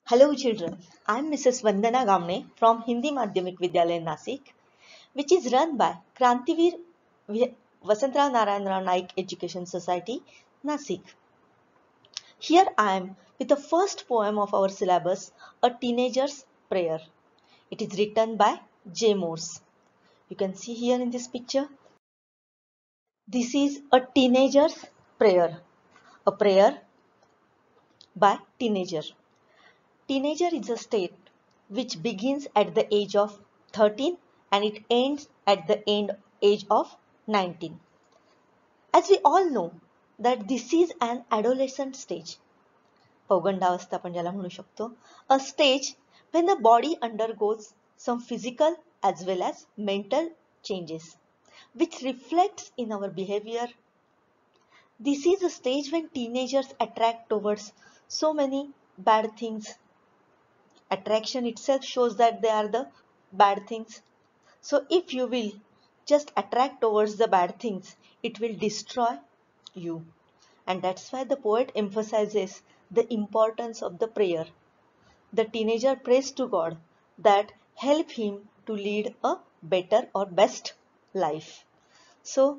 Hello children, I am Mrs. Vandana Gamne from Hindi Madhyamik Vidyalaya Nasik, which is run by Krantivir Vasantrao Narayan Rao Naik Education Society, Nasik. Here I am with the first poem of our syllabus, A Teenager's Prayer. It is written by J. Morse. You can see here in this picture. This is a teenager's prayer. A prayer by teenager. Teenager is a state which begins at the age of 13 and it ends at the age of 19. As we all know that this is an adolescent stage. पौगंडावस्था आपण ज्याला म्हणू शकतो. A stage when the body undergoes some physical as well as mental changes which reflects in our behavior. This is a stage when teenagers attract towards so many bad things. Attraction itself shows that they are the bad things. So if you will just attract towards the bad things, it will destroy you. And that's why the poet emphasizes the importance of the prayer. The teenager prays to God that help him to lead a better or best life. So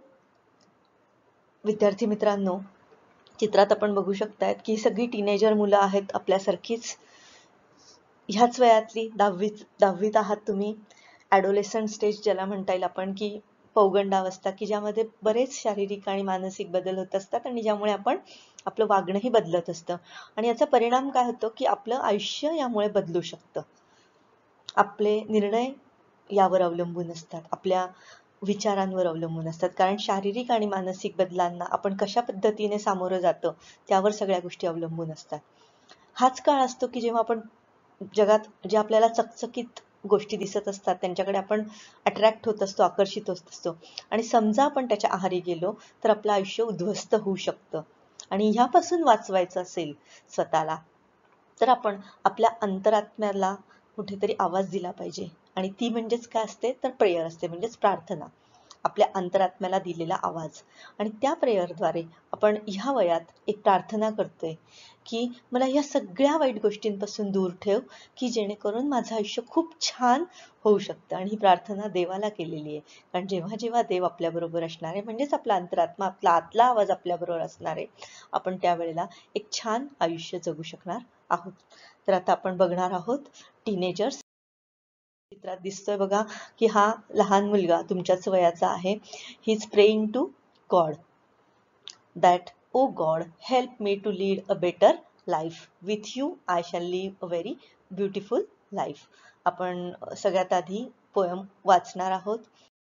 विद्यार्थी मित्रांनो, चित्रात आपण बघू शकतायत की सगळी teenager मुलं आहेत आपल्यासारखीच. ह्याच वयातली दहावीत आहात तुम्ही. ॲडोलेसंट स्टेज ज्याला म्हणता येईल आपण, की पौगंडावस्था, की ज्यामध्ये बरेच शारीरिक आणि मानसिक बदल होत असतात आणि ज्यामुळे आपण आपलं वागणंही बदलत असतं आणि याचा परिणाम काय होतो की आपलं आयुष्य यामुळे बदलू शकतं. आपले निर्णय यावर अवलंबून असतात, आपल्या विचारांवर अवलंबून असतात, कारण शारीरिक आणि मानसिक बदलांना आपण कशा पद्धतीने सामोरं जातो त्यावर सगळ्या गोष्टी अवलंबून असतात. हाच काळ असतो की जेव्हा आपण जगात जे आपल्याला चकचकीत गोष्टी दिसत असतात त्यांच्याकडे आपण अट्रॅक्ट होत असतो, आकर्षित होत असतो आणि समजा आपण त्याच्या आहारी गेलो तर आपलं आयुष्य उद्ध्वस्त होऊ शकतं. आणि ह्यापासून वाचवायचं असेल स्वतःला तर आपण आपल्या अंतरात्म्याला कुठेतरी आवाज दिला पाहिजे आणि ती म्हणजेच काय असते तर प्रेयर असते, म्हणजेच प्रार्थना. आपल्या अंतरात्म्याला दिलेला आवाज आणि त्या प्रेयरद्वारे आपण ह्या वयात एक प्रार्थना करतोय की मला ह्या सगळ्या वाईट गोष्टींपासून दूर ठेव, की जेणेकरून माझं आयुष्य खूप छान होऊ शकतं. आणि ही प्रार्थना देवाला केलेली आहे, कारण जेव्हा जेव्हा देव आपल्याबरोबर असणार आहे, म्हणजेच आपला अंतरात्मा, आपला आतला आवाज आपल्याबरोबर असणार आहे, आपण त्यावेळेला एक छान आयुष्य जगू शकणार आहोत. तर आता आपण बघणार आहोत टीनेजर्स. चित्रात दिसतोय बघा की हा लहान मुलगा तुमच्याच वयाचा आहे. He is praying to God that, oh God, help me to lead a better life. With you I shall live a very beautiful life. आपण सगळ्यात आधी पोएम वाचणार आहोत.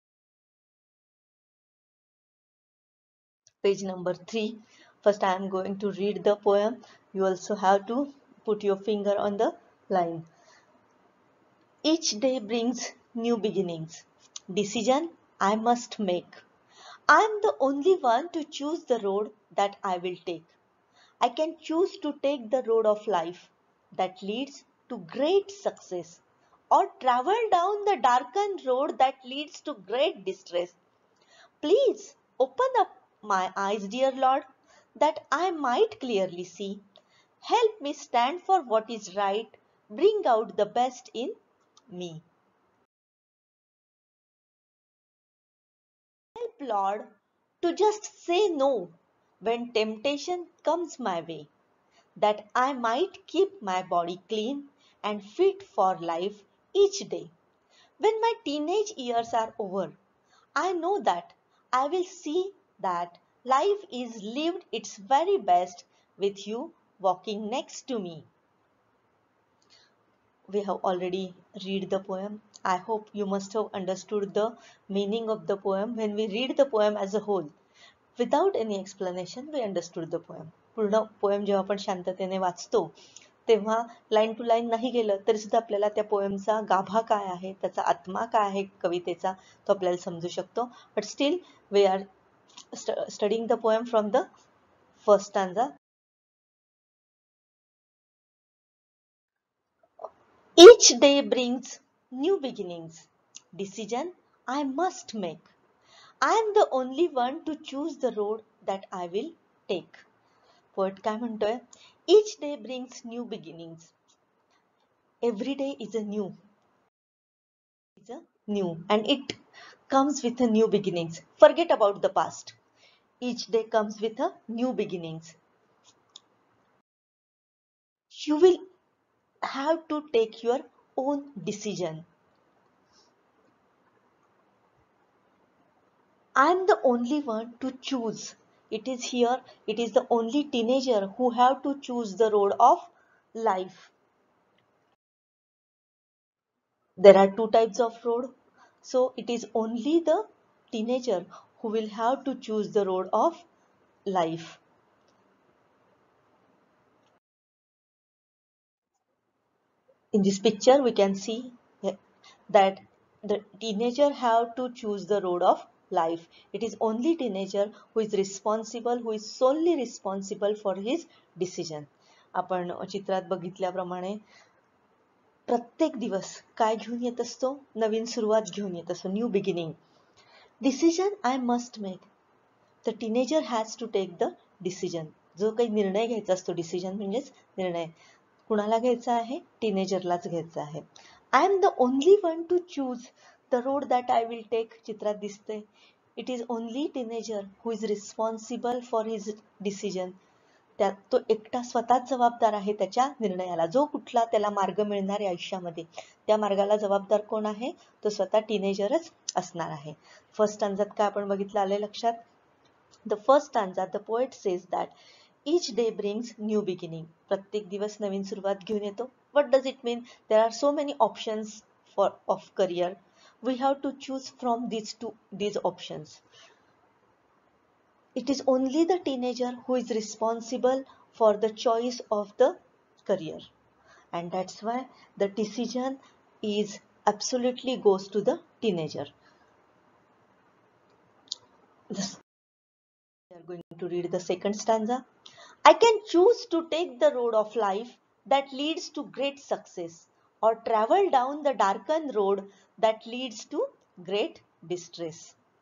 Page number 3. First I am going to read the poem. You also have to put your finger on the line. Each day brings new beginnings. Decision I must make. I am the only one to choose the road that I will take. I can choose to take the road of life that leads to great success or travel down the darkened road that leads to great distress. Please open up my eyes, dear Lord, that I might clearly see. Help me stand for what is right. Bring out the best in me. Help, Lord, to just say no when temptation comes my way, that I might keep my body clean and fit for life each day. When my teenage years are over, I know that I will see that life is lived its very best with you walking next to me. We have already read the poem. I hope you must have understood the meaning of the poem. When we read the poem as a whole, without any explanation, we understood the poem. पूर्ण poem जेव्हा आपण शांततेने वाचतो तेव्हा line to line नाही गेलं तरी सुद्धा आपल्याला त्या पोएमचा गाभा काय आहे, त्याचा आत्मा काय आहे कवितेचा, तो आपल्याला समजू शकतो. But still we are studying the poem from the first stanza. Each day brings new beginnings. Decision I must make. I am the only one to choose the road that I will take. Poet काय म्हणतोय? Each day brings new beginnings. Every day is a new, and it comes with a new beginnings. Forget about the past. Each day comes with a new beginnings. You will have to take your own decision. I am the only one to choose. It is here, it is the only teenager who have to choose the road of life. There are two types of road. So it is only the teenager who will have to choose the road of life. In this picture, we can see that the teenager have to choose the road of life. It is only teenager who is responsible, who is solely responsible for his decision. आपण चित्रात बघितल्याप्रमाणे प्रत्येक दिवस काय घेऊन येत असतो? नवीन सुरुवात घेऊन येत असतो, new beginning. Decision I must make. The teenager has to take the decision. जो काही निर्णय घ्यायचा असतो, डिसिजन म्हणजेच निर्णय, कुणाला घ्यायचा आहे? टीनेजरलाच घ्यायचा आहे. I am the only one to choose the road that I will take. चित्रात दिसते it is only teenager who is responsible for his decision. त्या तो एकटा स्वतःच जबाबदार आहे त्याच्या निर्णयाला. जो कुठला त्याला मार्ग मिळणार आहे आयुष्यामध्ये, त्या मार्गाला जबाबदार कोण आहे? तो स्वतः टीनेजरच असणार आहे. फर्स्ट स्टॅन्झात काय आपण बघितलं, आले लक्षात? The first stanza, the poet says that each day brings new beginning. प्रत्येक दिवस नवीन सुरुवात घेऊन येतो. What does it mean? There are so many options of career. We have to choose from these options. It is only the teenager who is responsible for the choice of the career, and that's why the decision is absolutely goes to the teenager. We are going to read the second stanza. I can choose to take the road of life that leads to great success, or travel down the darkened road that leads to great distress.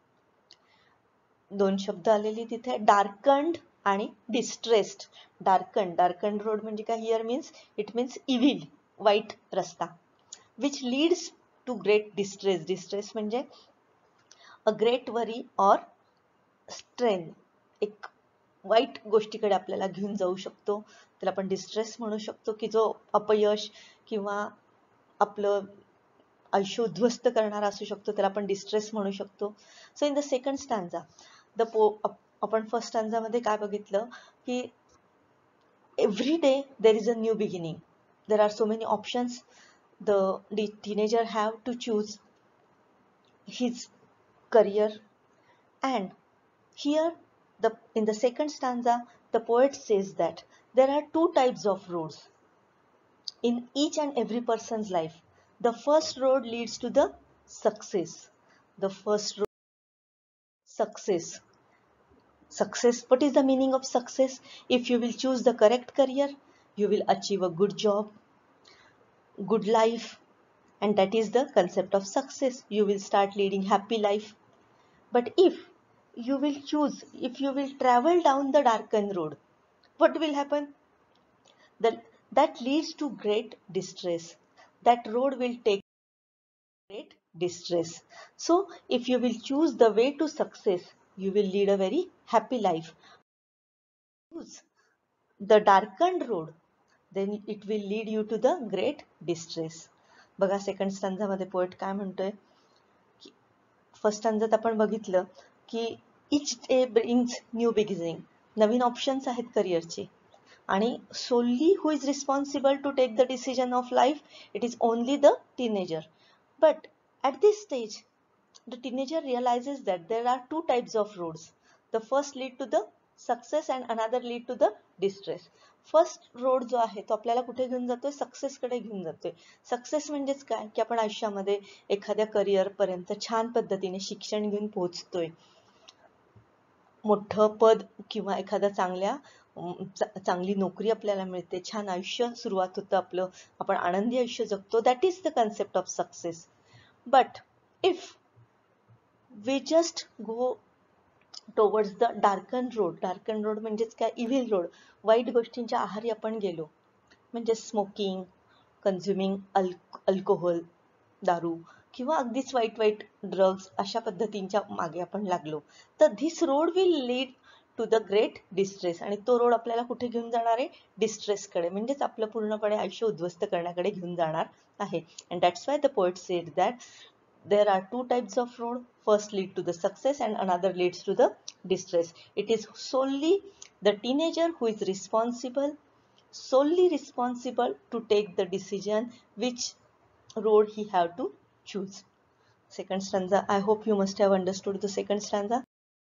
दोन शब्द आलेली तिथे, डार्कंड आणि distressed. डार्कंड road म्हणजे काय? Here means it means evil, वाईट रस्ता. Which leads to great distress म्हणजे a great worry or strain. एक वाईट गोष्टीकडे आपल्याला घेऊन जाऊ शकतो, त्याला आपण डिस्ट्रेस म्हणू शकतो, की जो अपयश किंवा आपलं आयुष्य उद्ध्वस्त करणारा असू शकतो, त्याला आपण डिस्ट्रेस म्हणू शकतो. सो इन द सेकंड स्टॅन्झा आपण फर्स्ट स्टॅन्झा मध्ये काय बघितलं, की every day there is a new beginning. There are so many options. The teenager have to choose his career. And here in the second stanza the poet says that there are two types of roads in each and every person's life. The first road leads to the success. The first road, success. What is the meaning of success? If you will choose the correct career, you will achieve a good job, good life, and that is the concept of success. You will start leading happy life. But if you will travel down the darkened road, what will happen? That leads to great distress. That road will take great distress. So if you will choose the way to success, you will lead a very happy life. Choose the darkened road, then it will lead you to the great distress. बघा second stanza मध्ये poet काय म्हणतोय. First स्टॅन्झात आपण बघितलं की each day brings new beginning. नवीन options आहेत करिअरचे, आणि solely who is responsible to take the decision of life, it is only the teenager. But at this stage the teenager realizes that there are two types of roads. The first lead to the success and another lead to the distress. First road जो आहे तो आपल्याला कुठे घेऊन जातोय? Success कडे घेऊन जातोय. सक्सेस म्हणजेच काय? की आपण आयुष्यामध्ये एखाद्या करिअर पर्यंत छान पद्धतीने शिक्षण घेऊन पोहोचतोय, मोठं पद किंवा एखाद्या चांगली नोकरी आपल्याला मिळते, छान आयुष्य सुरुवात होतं आपलं, आपण आनंदी आयुष्य जगतो. That is the concept of success. But if we just go towards the darken road म्हणजेच काय? Evil road. वाईट गोष्टींच्या आहारी आपण गेलो, म्हणजे स्मोकिंग कन्झ्युमिंग अल्कोहोल, दारू किंवा अगदीच वाईट ड्रग्स अशा पद्धतींच्या मागे आपण लागलो तर this road will lead to the great distress. आणि तो रोड आपल्याला कुठे घेऊन जाणार आहे? डिस्ट्रेसकडे, म्हणजेच आपलं पूर्णपणे आयुष्य उद्ध्वस्त करण्याकडे घेऊन जाणार आहे. And that's why the poet said that there are two types of road, first lead to the success and another leads to the distress. It is solely the teenager who is solely responsible to take the decision which road he have to choose. Second stanza, I hope you must have understood the second stanza.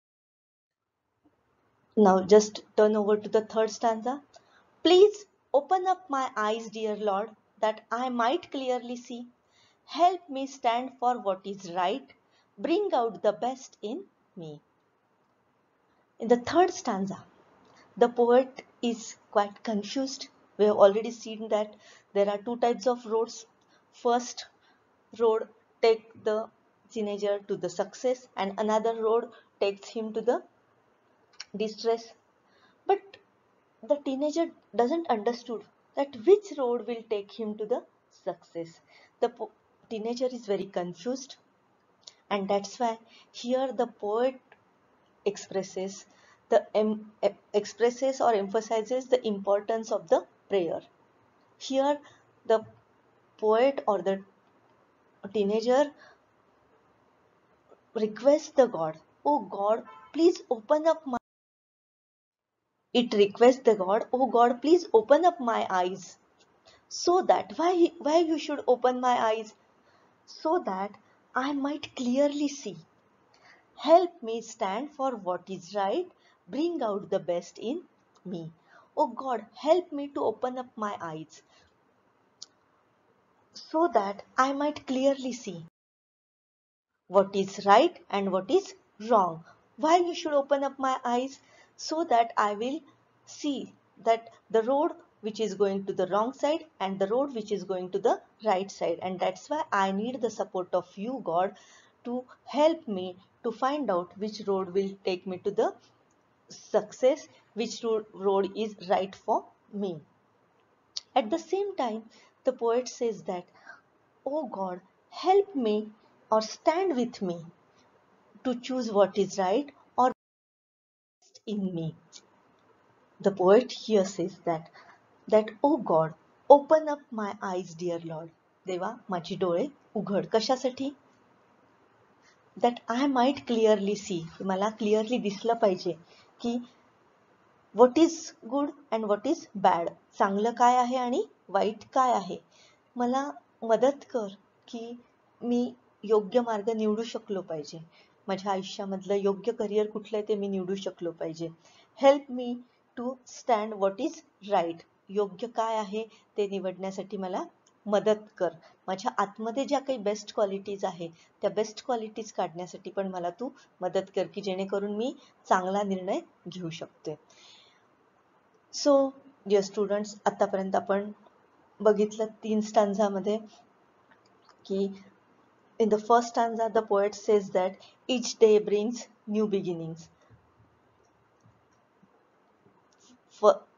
Now just turn over to the third stanza. Please open up my eyes, dear Lord, that I might clearly see. Help me stand for what is right. Bring out the best in me. In the third stanza, the poet is quite confused. We have already seen that there are two types of roads. First road take the teenager to the success and another road takes him to the distress. But the teenager doesn't understood that which road will take him to the success. The teenager is very confused, and that's why here the poet expresses expresses or emphasizes the importance of the prayer. Here the poet or the teenager requests the God, oh God, please open up my it requests the God, oh God, please open up my eyes, so that why you should open my eyes, so that I might clearly see. Help me stand for what is right. Bring out the best in me. Oh God, help me to open up my eyes so that I might clearly see what is right and what is wrong. Why you should open up my eyes? So that I will see that the road which is going to the wrong side and the road which is going to the right side. And that's why I need the support of you, God, to help me to find out which road will take me to the success, which road is right for me. At the same time, the poet says that, oh God, help me or stand with me to choose what is right or best in me. The poet here says that oh God, open up my eyes, dear Lord. देवा माझी डोळे उघड. कशासाठी? That I might clearly see. मला clearly दिसलं पाहिजे की what is good and what is bad. चांगलं काय आहे आणि वाईट काय आहे. मला मदत कर की मी योग्य मार्ग निवडू शकलो पाहिजे. माझ्या आयुष्यामधलं योग्य करिअर कुठलं आहे ते मी निवडू शकलो पाहिजे. Help me to stand what is right. योग्य काय आहे ते निवडण्यासाठी मला मदत कर. माझ्या आतमध्ये ज्या काही बेस्ट क्वालिटीज आहेत त्या बेस्ट क्वालिटीज काढण्यासाठी पण मला तू मदत कर की जेणेकरून मी चांगला निर्णय घेऊ शकते. सो डिअर स्टुडंट्स, आतापर्यंत आपण बघितलं 3 स्टांझामध्ये की in the first stanza the poet says that each day brings new beginnings.